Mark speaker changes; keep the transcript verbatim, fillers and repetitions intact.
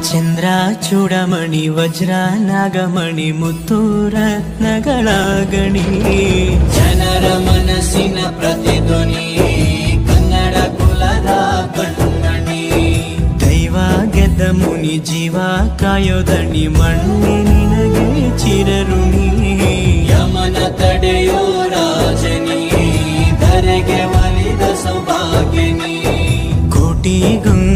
Speaker 1: ಚಂದ್ರ ಚೂಡಮಣಿ ವಜ್ರ ನಾಗಮಣಿ ಮುತ್ತು ರತ್ನಗಳ ಗಣಿ
Speaker 2: ಜನರ ಮನಸ್ಸಿನ ಪ್ರತಿಧ್ವನಿ ಕನ್ನಡ ಕುಲದ ಕಣ್ಣಣಿ
Speaker 1: ದೈವ ಗೆದ್ದ ಮುನಿ ಜೀವ ಕಾಯೋದಣಿ ಮಣ್ಣಿ ನಿನಗೆ ಚಿರಋಣಿ
Speaker 2: ಯಮನ ತಡೆಯೋ ರಾಜನಿ ಧರೆಗೆ ಒಲಿದ ಸೌಭಾಗ್ಯನಿ
Speaker 1: ಕೋಟಿ ಗಂಗ